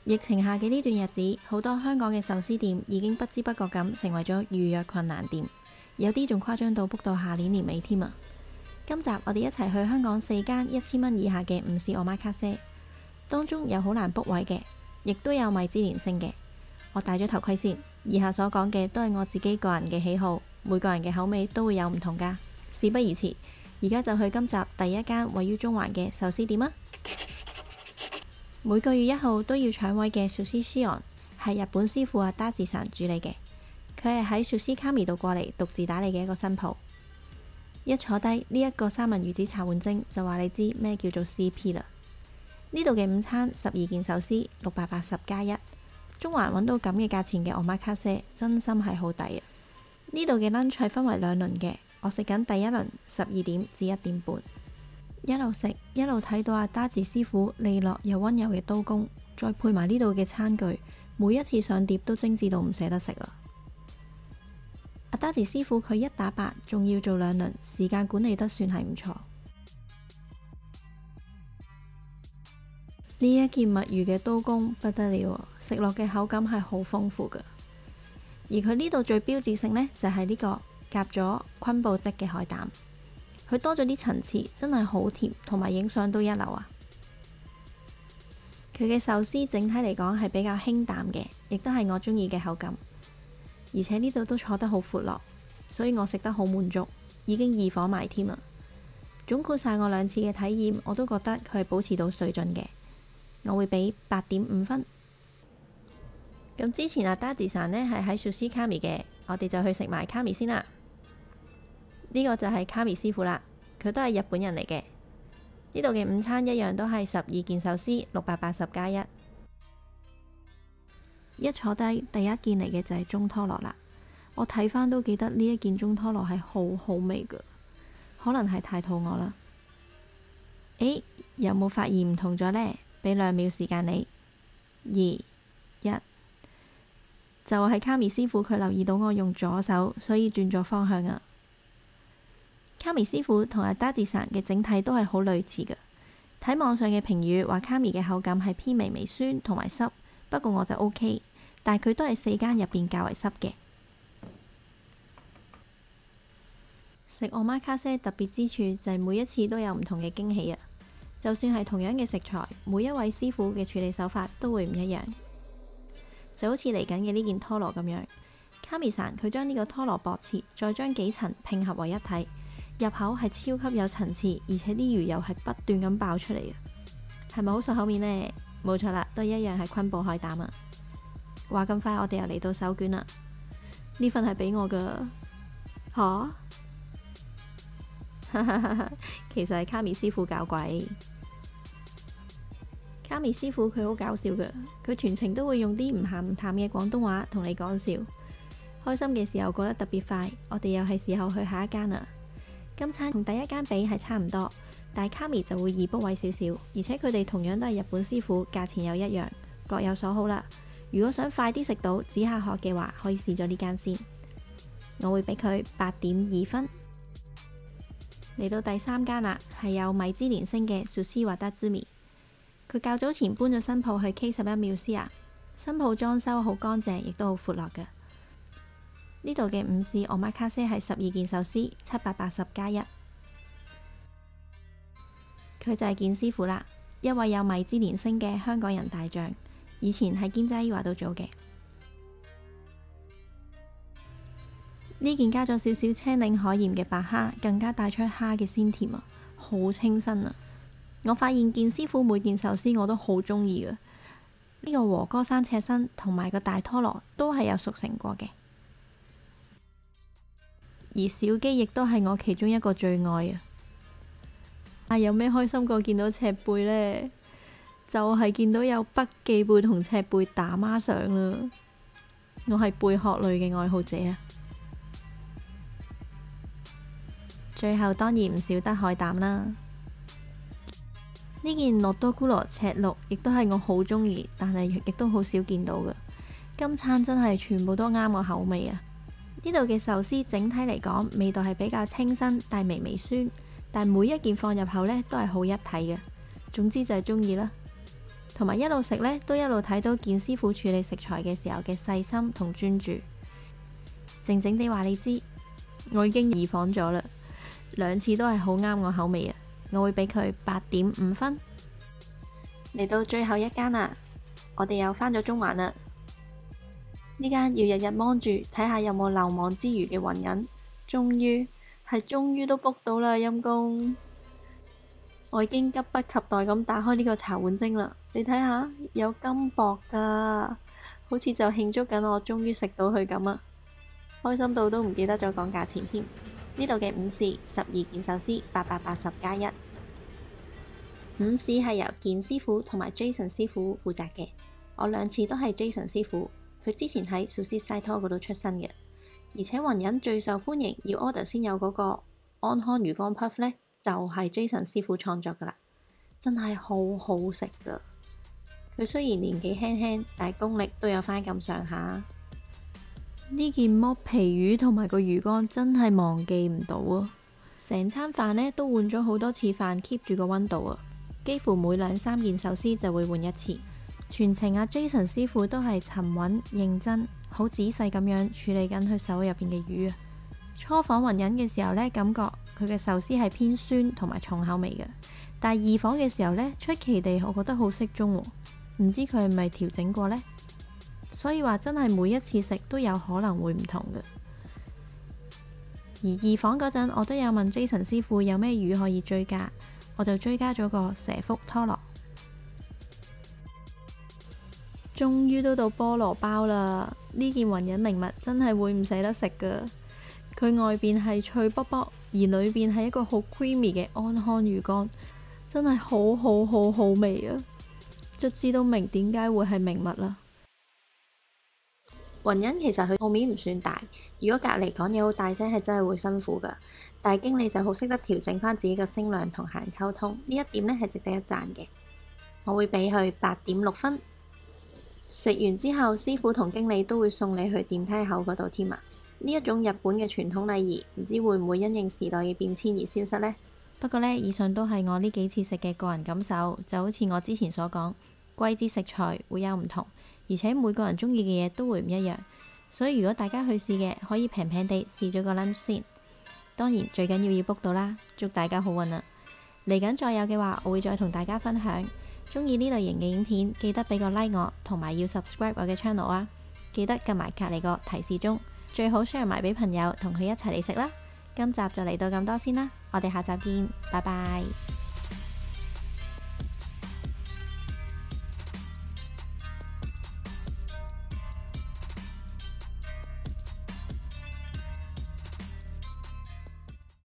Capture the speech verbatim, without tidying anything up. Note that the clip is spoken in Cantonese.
疫情下嘅呢段日子，好多香港嘅壽司店已經不知不覺咁成為咗預約困難店，有啲仲誇張到 book 到下年年尾添啊！今集我哋一齊去香港四間一千蚊以下嘅五士 Omakase，當中有好難 book 位嘅，亦都有米芝蓮星嘅。我戴咗頭盔先，以下所講嘅都係我自己個人嘅喜好，每個人嘅口味都會有唔同㗎。事不宜遲，而家就去今集第一間位於中環嘅壽司店啊！每個月一號都要搶位嘅 Sushi Shion 係日本師傅阿打字神主理嘅，佢係喺 Sushi Kami 度過嚟獨自打理嘅一個新鋪。一坐低呢一個三文魚子茶碗蒸就話你知咩叫做 C P 啦。呢度嘅午餐十二件壽司六百八十加一，中環揾到咁嘅價錢嘅 Omakase 真心係好抵啊！呢度嘅 lunch 係分為兩輪嘅，我食緊第一輪十二點至一點半。一路食一路睇到阿打字師傅利落又溫柔嘅刀工，再配埋呢度嘅餐具，每一次上碟都精緻到唔捨得食啊！阿打字師傅佢一打八，仲要做兩輪，時間管理得算係唔錯。呢一件墨魚嘅刀工不得了，食落嘅口感係好豐富噶。而佢呢度最標誌性呢，就係呢個夾咗昆布漬嘅海膽。佢多咗啲層次，真係好甜，同埋影相都一流啊！佢嘅壽司整體嚟講係比較清淡嘅，亦都係我中意嘅口感。而且呢度都坐得好闊落，所以我食得好滿足，已經二火埋添啊！總括晒我兩次嘅體驗，我都覺得佢係保持到水準嘅，我會俾八點五分。咁之前阿打字神呢係喺 Sushi Kami 嘅，我哋就去食埋 Kami 先啦。呢個就係 Kami 師傅啦，佢都係日本人嚟嘅。呢度嘅午餐一樣都係十二件壽司六百八十加一。一坐低第一件嚟嘅就係中拖羅啦，我睇返都記得呢一件中拖羅係好好味噶，可能係太肚餓啦。誒，有冇發現唔同咗呢？俾兩秒時間你，二一，就係 Kami 師傅佢留意到我用左手，所以轉咗方向啊。Kami 師傅同阿打字神嘅整體都係好類似嘅，睇網上嘅評語話 Kami 嘅口感係偏微微酸同埋濕，不過我就 OK， 但係佢都係四間入邊較為濕嘅。食 Omakase 特別之處就係每一次都有唔同嘅驚喜啊！就算係同樣嘅食材，每一位師傅嘅處理手法都會唔一樣，就好似嚟緊嘅呢件拖羅咁樣。Kami 神佢將呢個拖羅薄切，再將幾層拼合為一體。入口係超級有層次，而且啲魚油係不斷咁爆出嚟嘅，係咪好熟口面呢？冇錯啦，都一樣係昆布海膽啊！話咁快，我哋又嚟到手卷啦。呢份係俾我噶吓，其實係 Kami 師傅搞鬼。Kami 師傅佢好搞笑噶，佢全程都會用啲唔鹹唔淡嘅廣東話同你講笑。開心嘅時候過得特別快，我哋又係時候去下一間啦。今餐同第一間比係差唔多，但係 Kami 就會易 book 位少少，而且佢哋同樣都係日本師傅，價錢又一樣，各有所好啦。如果想快啲食到只下學嘅話，可以試咗呢間先。我會俾佢八點二分。嚟到第三間啦，係有米芝蓮星嘅 Sushi Wadazumi。佢較早前搬咗新鋪去 K 十一 Musea，新鋪裝修好乾淨，亦都好闊落嘅。呢度嘅五士 Omakase 係十二件壽司七百八十加一，佢就係健師傅啦，一位有米芝蓮星嘅香港人大將，以前喺堅擠華度做嘅。呢件加咗少少青檸海鹽嘅白蝦，更加帶出蝦嘅鮮甜啊，好清新啊！我發現健師傅每件壽司我都好中意嘅，呢個和歌山赤身同埋個大拖羅都係有熟成過嘅。而小雞亦都係我其中一個最愛啊！啊，有咩開心過見到赤貝呢？就係、是、見到有北寄貝同赤貝打孖上啦！我係貝殼類嘅愛好者啊！最後當然唔少得海膽啦。呢件諾多咕羅赤鹿亦都係我好中意，但係亦都好少見到嘅。今餐真係全部都啱我口味啊！呢度嘅壽司整體嚟講，味道係比較清新，帶微微酸，但每一件放入口呢都係好一體嘅。總之就係中意啦。 同埋一路食呢，都一路睇到健師傅處理食材嘅時候嘅細心同專注。靜靜地話你知，我已經二訪咗啦，兩次都係好啱我口味啊！我會俾佢八點五分。嚟到最後一間啦，我哋又返咗中環啦。呢間要日日望住睇下有冇漏網之魚嘅雲隱，終於係終於都 book 到啦，陰公！我已經急不及待咁打開呢個茶碗蒸啦，你睇下有金箔噶，好似就慶祝緊我終於食到佢咁啊！開心到都唔記得咗講價錢添。呢度嘅午市十二件壽司八百八十加一。午市係由健師傅同埋 Jason 師傅負責嘅，我兩次都係 Jason 師傅，佢之前喺 Sushi Saito 嗰度出身嘅。而且雲隱最受歡迎要 order 先有嗰個安康魚乾 puff 呢，就係 Jason 師傅創作噶啦，真係好好食噶。佢雖然年紀輕輕，但係功力都有翻咁上下。呢件剝皮魚同埋個魚乾真係忘記唔到啊！成餐飯呢都換咗好多次飯 keep 住個溫度啊，幾乎每兩三件壽司就會換一次。全程阿 Jason 師傅都係沉穩認真，好仔細咁樣處理緊佢手入邊嘅魚啊。初訪雲隱嘅時候呢，感覺佢嘅壽司係偏酸同埋重口味嘅，但係二訪嘅時候呢，出奇地我覺得好適中喎，唔知佢係咪調整過呢？所以話真係每一次食都有可能會唔同嘅。而二訪嗰陣，我都有問 Jason 師傅有咩魚可以追加，我就追加咗個蛇腹拖羅。終於都到菠蘿包啦！呢件雲隱名物真係會唔捨得食噶。佢外邊係脆卜卜，而裏邊係一個好 creamy 嘅安康魚乾，真係好好好好味啊！卒之都明點解會係名物啦。雲隱其實佢鋪面唔算大，如果隔離講嘢好大聲係真係會辛苦噶。但係經理就好識得調整翻自己嘅聲量同客人溝通，呢一點呢係值得一讚嘅。我會俾佢八點六分。食完之後，師傅同經理都會送你去電梯口嗰度添啊！呢一種日本嘅傳統禮儀，唔知會唔會因應時代嘅變遷而消失呢？不過呢，以上都係我呢幾次食嘅個人感受，就好似我之前所講，季節食材會有唔同，而且每個人中意嘅嘢都會唔一樣，所以如果大家去試嘅，可以平平地試咗個 lunch 先。當然最緊要要 book 到啦，祝大家好運啊！嚟緊再有嘅話，我會再同大家分享。中意呢類型嘅影片，記得俾個 like 我，同埋要 subscribe 我嘅 channel 啊！記得撳埋隔離個提示鐘，最好 share 埋俾朋友，同佢一齊嚟食啦！今集就嚟到咁多先啦，我哋下集見，拜拜。